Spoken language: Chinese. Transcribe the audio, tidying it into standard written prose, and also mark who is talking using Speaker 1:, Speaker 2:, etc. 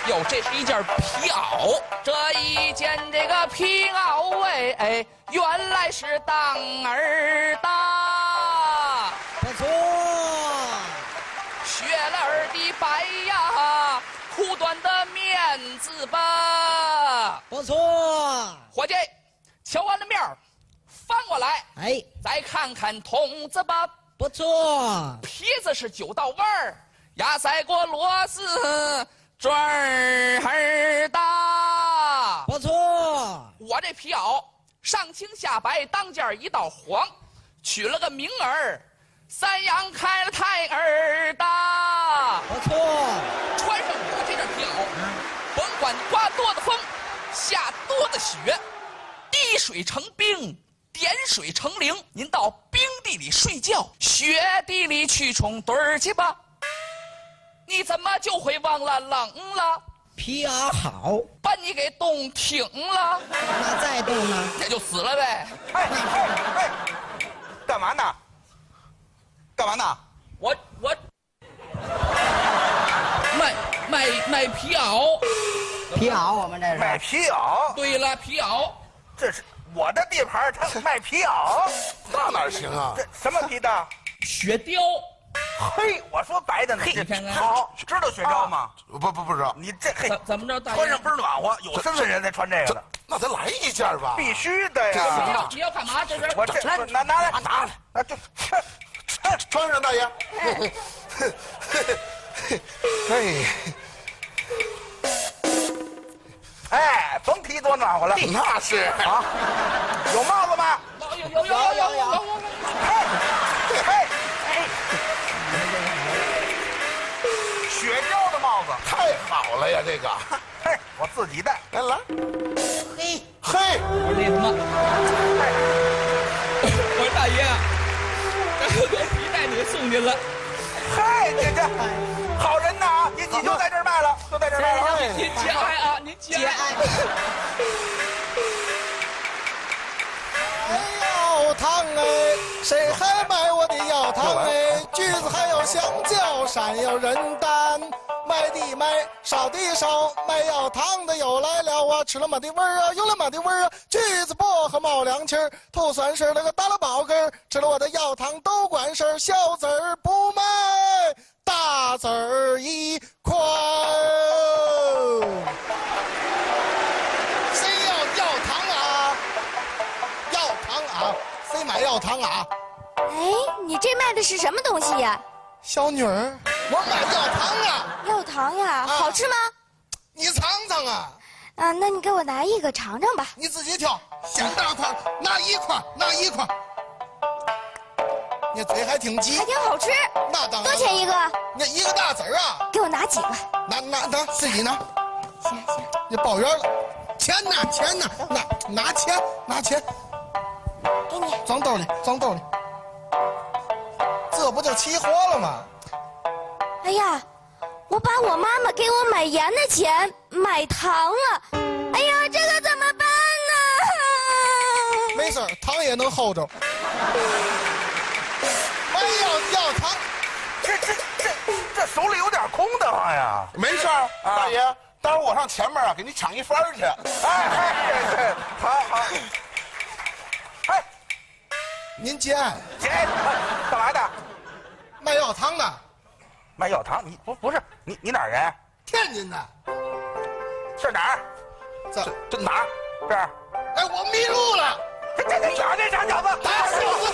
Speaker 1: 哟，这是一件皮袄，这一件这个皮袄哎，原来是当儿的，
Speaker 2: 不错，
Speaker 1: 雪儿的白呀，苦短的面子吧，
Speaker 2: 不错。
Speaker 1: 伙计，瞧完了面儿，翻过来，
Speaker 2: 哎，
Speaker 1: 再看看筒子吧，
Speaker 2: 不错，
Speaker 1: 皮子是9道弯儿，压塞过螺丝转儿的。
Speaker 2: 不错，
Speaker 1: 我这皮袄上青下白，当间一道黄，取了个名儿，三阳开了泰儿的。
Speaker 2: 不错，
Speaker 1: 穿上我这件皮袄，甭管刮多的风，下多的雪，滴水成冰，点水成灵。您到冰地里睡觉，雪地里去冲盹儿去吧。你怎么就会忘了冷了？
Speaker 2: 皮袄好，
Speaker 1: 把你给冻挺了，
Speaker 2: 那再动呢？
Speaker 1: 这就死了呗。
Speaker 3: 哎，干嘛呢？干嘛呢？
Speaker 1: 我卖皮袄。
Speaker 2: 皮袄，我们这
Speaker 3: 买
Speaker 2: 是。
Speaker 3: 皮袄？
Speaker 1: 对了，皮袄。
Speaker 3: 这是我的地盘，他卖皮袄，
Speaker 4: 那哪行啊？
Speaker 3: 这什么皮的？
Speaker 1: 雪貂。
Speaker 3: 嘿，我说白的呢，
Speaker 1: 你看看
Speaker 3: 好，知道雪貂吗？
Speaker 4: 不知道。
Speaker 3: 你这嘿，
Speaker 1: 怎么着，大爷？
Speaker 3: 穿上倍儿暖和，有身份人才穿这个的，
Speaker 4: 那咱来一件吧。
Speaker 3: 必须的
Speaker 1: 你
Speaker 3: 呀！
Speaker 1: 要你要干嘛？这是
Speaker 3: 我这拿来，啊，就
Speaker 4: 穿上，大爷。
Speaker 3: 哎，甭提多暖和了。
Speaker 4: 那是
Speaker 3: 啊，有帽子吗？
Speaker 1: 有。
Speaker 3: 嘿，雪貂的帽子，
Speaker 4: 太好了呀，这个。
Speaker 3: 嘿，我自己戴。
Speaker 4: 来，
Speaker 2: 嘿，
Speaker 1: 我说那什么，我说大爷啊，这皮带你送您了。
Speaker 3: 嗨，这好人呐！你就在这儿卖了，就在这儿卖了。
Speaker 1: 您节哀啊，您节哀。
Speaker 5: 药汤哎，谁还买我的药汤哎？橘子还有香蕉，山有人担，卖的卖，烧的烧，卖药汤的又来了啊！吃了嘛的味儿啊，有了嘛的味儿啊！橘子薄荷冒凉气儿，吐酸水那个打了饱嗝儿，吃了我的药汤都管事儿，小子儿不卖，大子儿一块。谁要药汤啊？药汤啊！谁买药汤啊？
Speaker 6: 哎，你这卖的是什么东西呀？
Speaker 5: 小女儿，我买药汤啊！
Speaker 6: 药糖呀，好吃吗？
Speaker 5: 你尝尝啊！
Speaker 6: 啊，那你给我拿一个尝尝吧。
Speaker 5: 你自己挑，嫌大块拿一块，拿一块。你嘴还挺急，
Speaker 6: 还挺好吃。
Speaker 5: 那当然。
Speaker 6: 多钱一个？
Speaker 5: 那一个大子儿啊！
Speaker 6: 给我拿几个？
Speaker 5: 拿，自己拿。
Speaker 6: 行。
Speaker 5: 你报圆了，钱呢？拿钱。
Speaker 6: 给你。
Speaker 5: 装兜里。这不就齐活了吗？
Speaker 6: 哎呀，我把我妈妈给我买盐的钱买糖了。哎呀，这可怎么办呢？
Speaker 5: 没事，糖也能hold着。买药糖，
Speaker 3: 这手里有点空的慌呀。
Speaker 4: 没事儿，大爷，待会儿我上前面啊，给你抢一番去。
Speaker 3: 哎，好。哎，
Speaker 5: 您节哀。
Speaker 3: 姐，干嘛的？
Speaker 5: 卖药汤的。
Speaker 3: 卖药糖？你不是你哪儿人？
Speaker 5: 天津的。
Speaker 3: 是哪儿？
Speaker 5: 这
Speaker 3: 哪儿？这儿。
Speaker 5: 哎，我迷路了。
Speaker 3: 这小子，
Speaker 5: 大小子。